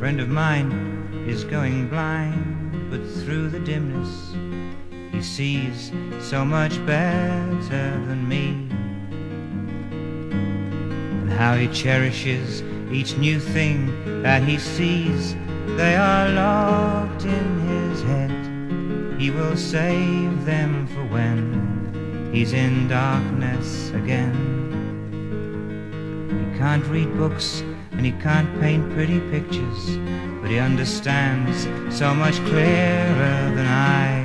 friend of mine is going blind, but through the dimness he sees so much better than me. And how he cherishes each new thing that he sees. They are locked in his head. He will save them for when he's in darkness again. He can't read books and he can't paint pretty pictures, but he understands so much clearer than I.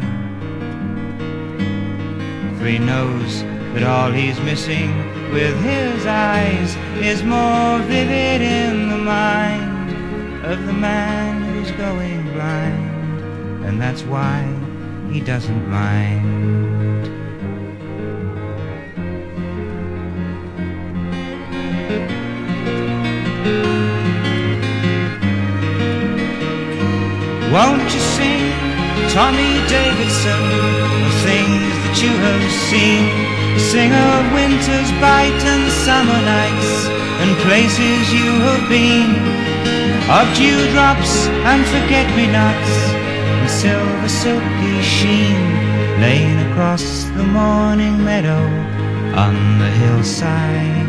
For he knows that all he's missing with his eyes is more vivid in the mind of the man who's going blind, and that's why he doesn't mind. Won't you sing, Tommy Davidson, of things that you have seen? Sing of winter's bite and summer nights and places you have been, of dewdrops and forget-me-nots and silver silky sheen laying across the morning meadow on the hillside.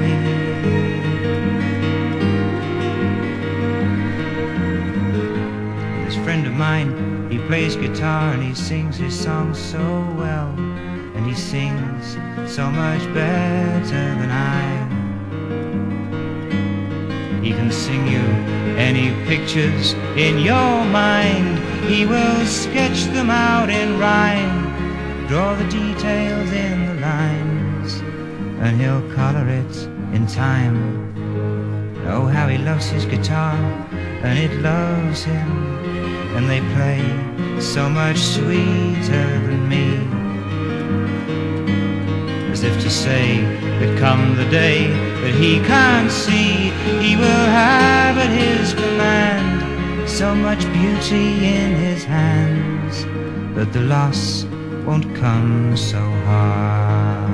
Friend of mine, he plays guitar and he sings his songs so well, and he sings so much better than I. He can sing you any pictures in your mind. He will sketch them out in rhyme, draw the details in the lines, and he'll color it in time. Oh, how he loves his guitar, and it loves him, and they play so much sweeter than me. As if to say that come the day that he can't see, he will have at his command so much beauty in his hands that the loss won't come so hard.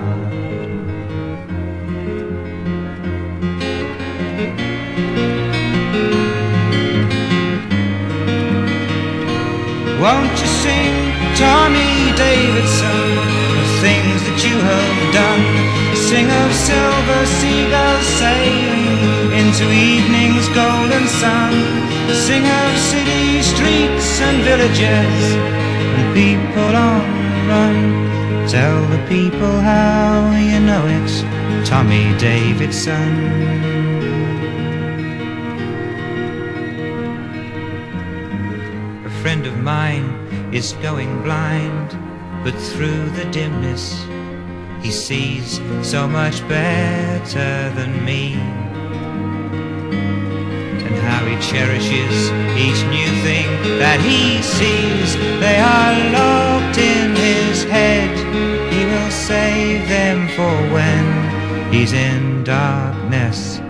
Won't you sing, Tommy Davidson, of things that you have done? Sing of silver seagulls sailing into evening's golden sun. Sing of city streets and villages and people on the run. Tell the people how you know it's Tommy Davidson. A friend of mine is going blind, but through the dimness he sees so much better than me. And how he cherishes each new thing that he sees. They are locked in his head. He will save them for when he's in darkness